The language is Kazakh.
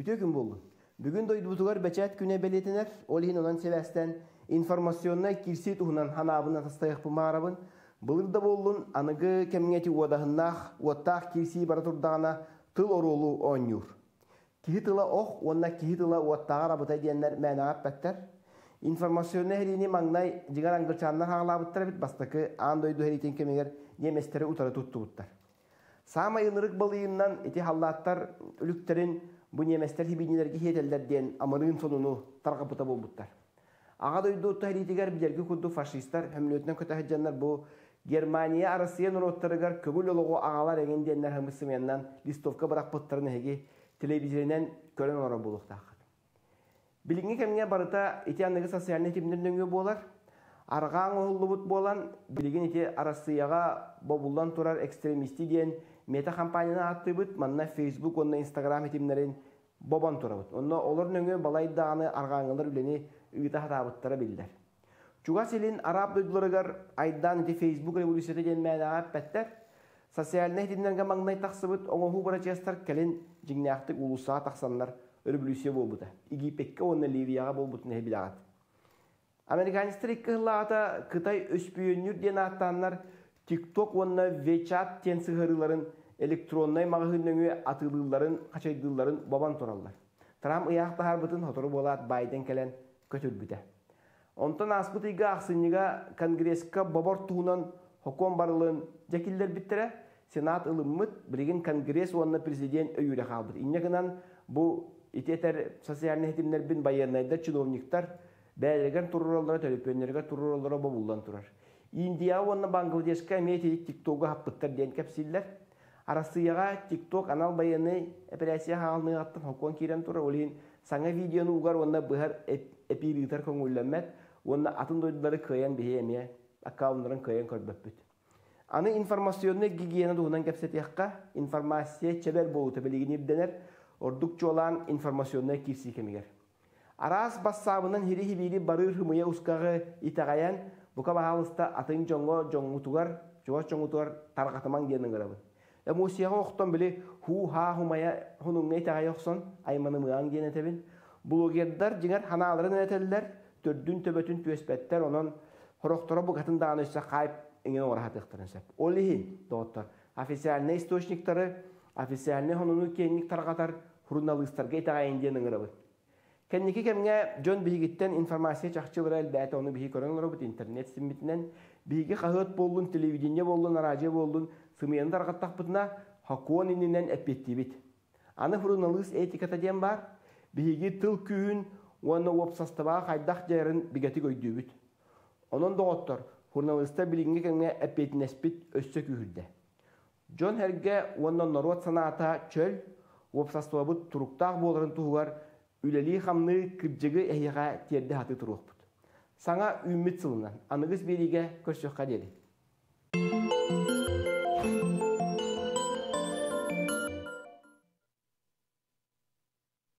Бүтө күн болду. Бүгүн дойдубутугар бечат күнэ белетинер, олин онан себестен информационна кирси тухунан ханабына тастайык бумарабын. Былырда болдун аныгы кемгети уадахыннах, уаттах кирси бара турдагана тыл орулу онюр. Кихи тыла ох, онна кихи тыла уаттагар абытай диеннер мәнагат бәттер. Информационна херини маңнай жигар аңгырчаннар хағалабыттар бит бастакы аан дойду херитен кемегер неместері утары туттубуттар. Сама ылырык балыйыннан эти халлаттар үлükтерин бу неместер хибинилерге хетелдер ден амырын сонуну таргапыта болбуттар. Ага дойду херитигер бидерги кудду фашистар хөмлөтүнөн көтөһөжжаннар бу Германия Россия нуроттарыгар көбүл олого агалар еген деннер хымысымяннан листовка баракпыттарын эги телевизионен көрөн ора булуктак. Билинги кемге барыта эти аныгы социальный тимдернөңгө болар. Аргаң оллубут болан билигин эти Россияга бобулдан турар экстремисти ден мета компанияны аттыбыт, манна Facebook, онна Instagram тимдерин бобан турабыт. Онна олар нөңгө балайдаганы аргааңылар үлени ыйта хатабыттара билдер. Чуга селин араб дойдуларыгар айдан эти Facebook революцияты ден мәнагат бәттер. Социальный тимдерге маңнай тақсыбыт, оңоху барачастар келин жиңнақтык улуса тақсанлар революция болбута. Игипекке онна Ливияга болбутун хебилагат. Американистер иккылаата Кытай өспүйөнүр ден аттаннар TikTok онна WeChat тен сыгырыларын электроннай магыһыннөңү атылыларын, качайдыларын бабан тураллар. Трамп ыяқта харбытын хотору болат Байден келен көтөрбүтэ. Онтон аспытыйга аксыныга конгресска бабар туунан хоком барылын жекиллер биттере Сенат ылыммыт билген конгресс онна президент өйүрө калбыт. Иннегенен бу итетер социальный хетимнер бин баянайда чиновниктар бәлеген турураллара төлөпөннөргө турураллара бобулдан турар. Индия онна Бангладешка мети TikTok'га хаппыттар ден кепсиллер. Россияга TikTok анал баяны операция халны аттын хокон кирен турар. Олин саңа видеону угар онна быхар эпиритер көңүллөмөт. Онна атын дойдулары кыян бихеме аккаунтларын кыян көрбөппүт. Аны информационный гигиена дуунан кепсетиякка информация чебер болуты билигин ибденер. Ордук чолан информационный кирси кемигер. Арас бассабынан хири-хибири барыр хымыя ускағы итағаян бұқа бағалыста атын жоңғутугар тарғатыман денің ғырабын. Мусияға оқтан білі ху-ха-хумая хұныңға итағай оқсон айманы мұяң ден әтебін. Блогердар жіңер ханаларын әтелілер, төрдін төбөтін төспеттер, онын хорықтары бұғатын дағын өсі қайып еңен орағатықтырын сәп. Олихин, доғыттар, официальный источниктары, официальный хұныңы кенник тарғатар, журналистарға итағайын денің ғырабын. Кенники кемге жон бигиттен информация чакчылары әлбәте оны биги көрөн робот интернет симмитинен биги кахыт болдун, телевидение болдун, радио болдун, сымыян таргаттак бутна хакуон иннен эппеттибит. Аны журналист этиката ден бар, биги тыл күйүн, оны опсастаба хайдак жерин бигати көйдүбүт. Онон доғоттор, журналистта билинге кемге эппетинеспит өссө күйүрдө. Жон херге онон народ санаата чөл, опсастабыт туруктак боларын тугар үлели хамны кыржыгы эхига терде хаты туруқпыт. Саңа үммит сылынан, анығыз бериге көрсөкка деді.